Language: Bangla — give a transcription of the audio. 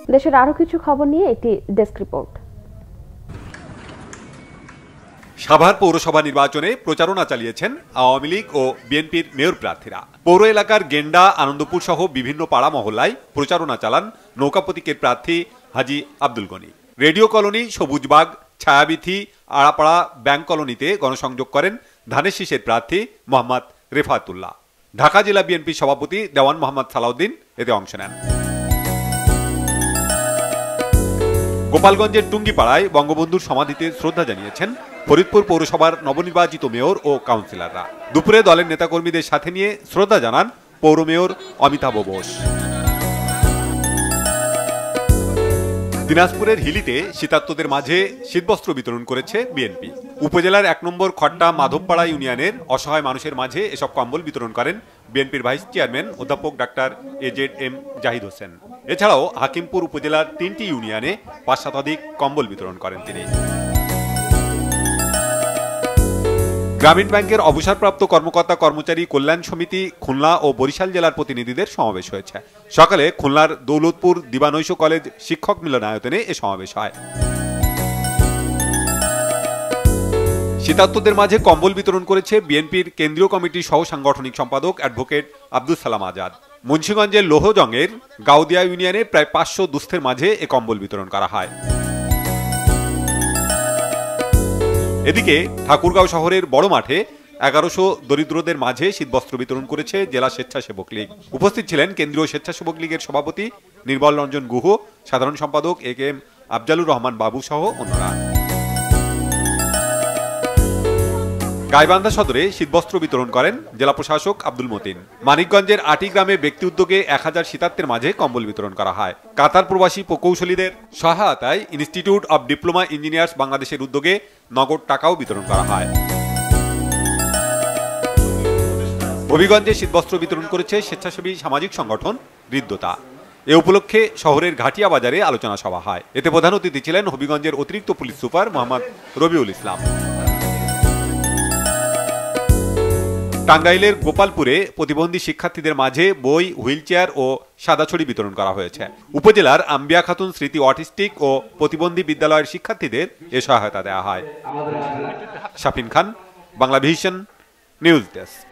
দেশের আরো কিছু খবর নিয়ে একটি ডেস্ক রিপোর্ট। সাভার পৌরসভা নির্বাচনে প্রচারণা চালিয়েছেন আওয়ামী লীগ ও বিএনপির মেয়র প্রার্থীরা। পৌর এলাকার গেন্ডা, আনন্দপুর সহ বিভিন্ন পাড়া মহল্লায় প্রচারণা চালান নৌকা প্রতীকের প্রার্থী হাজী আব্দুল গনি। রেডিও কলোনি, সবুজবাগ, ছায়াবিথি, আড়াপাড়া, ব্যাংক কলোনিতে গণসংযোগ করেন ধানের শীষের প্রার্থী মোহাম্মদ রেফাতুল্লাহ। ঢাকা জেলা বিএনপি সভাপতি দেওয়ান মোহাম্মদ সালাউদ্দিন এতে অংশ নেন। গোপালগঞ্জের টুঙ্গিপাড়ায় বঙ্গবন্ধুর সমাধিতে শ্রদ্ধা জানিয়েছেন ফরিদপুর পৌরসভার নবনির্বাচিত মেয়র ও কাউন্সিলররা। দুপুরে দলের নেতাকর্মীদের সাথে নিয়ে শ্রদ্ধা জানান পৌর মেয়র অমিতাভ বোস। দিনাজপুরের হিলিতে শীতার্তদের মাঝে শীতবস্ত্র বিতরণ করেছে বিএনপি। উপজেলার ১ নম্বর খট্টা মাধবপাড়া ইউনিয়নের অসহায় মানুষের মাঝে এসব কম্বল বিতরণ করেন বিএনপির ভাইস চেয়ারম্যান অধ্যাপক ডাক্তার AZ-M জাহিদ হোসেন। এছাড়াও হাকিমপুর উপজেলার ৩টি ইউনিয়নে ৫ শতাধিক কম্বল বিতরণ করেন তিনি। গ্রামীণ ব্যাংকের অবসরপ্রাপ্ত কর্মকর্তা কর্মচারী কল্যাণ সমিতি খুলনা ও বরিশাল জেলার প্রতিনিধিদের সমাবেশ হয়েছে। সকালে খুলনার দৌলতপুর দিবানৈশ কলেজ শিক্ষক মিলনায়তনে এ সমাবেশ হয়। শীতার্তদের মাঝে কম্বল বিতরণ করেছে বিএনপির কেন্দ্রীয় কমিটির সহ সাংগঠনিক সম্পাদক অ্যাডভোকেট আব্দুল সালাম আজাদ। মুন্সিগঞ্জের লোহজংয়ের গাউদিয়া ইউনিয়নে প্রায় ৫০০ দুস্থের মাঝে এ কম্বল বিতরণ করা হয়। এদিকে ঠাকুরগাঁও শহরের বড় মাঠে ১১০০ দরিদ্রদের মাঝে শীতবস্ত্র বিতরণ করেছে জেলা স্বেচ্ছাসেবক লীগ। উপস্থিত ছিলেন কেন্দ্রীয় স্বেচ্ছাসেবক লীগের সভাপতি নির্মল রঞ্জন গুহ, সাধারণ সম্পাদক AKM আফজালুর রহমান বাবু সহ অন্যরা। গাইবান্ধা সদরে শীতবস্ত্র বিতরণ করেন জেলা প্রশাসক আব্দুল মতিন। মানিকগঞ্জের আটি গ্রামে ব্যক্তি উদ্যোগে ১০০০ শীতার্তের মাঝে কম্বল বিতরণ করা হয়। কাতার প্রবাসী প্রকৌশলীদের সহায়তায় ইনস্টিটিউট অব ডিপ্লোমা ইঞ্জিনিয়ার্স বাংলাদেশের উদ্যোগে নগদ টাকাও বিতরণ করা হয়। হবিগঞ্জে শীতবস্ত্র বিতরণ করেছে স্বেচ্ছাসেবী সামাজিক সংগঠন হৃদ্যতা। এ উপলক্ষে শহরের ঘাটিয়া বাজারে আলোচনা সভা হয়। এতে প্রধান অতিথি ছিলেন হবিগঞ্জের অতিরিক্ত পুলিশ সুপার মোহাম্মদ রবিউল ইসলাম। টাঙ্গাইলের গোপালপুরে প্রতিবন্ধী শিক্ষার্থীদের মাঝে বই, হুইলচেয়ার ও সাদা ছড়ি বিতরণ করা হয়েছে। উপজেলার আম্বিয়া খাতুন স্মৃতি অটিস্টিক ও প্রতিবন্ধী বিদ্যালয়ের শিক্ষার্থীদের এ সহায়তা দেওয়া হয়। Shafin Khan, Bangla vision news desk.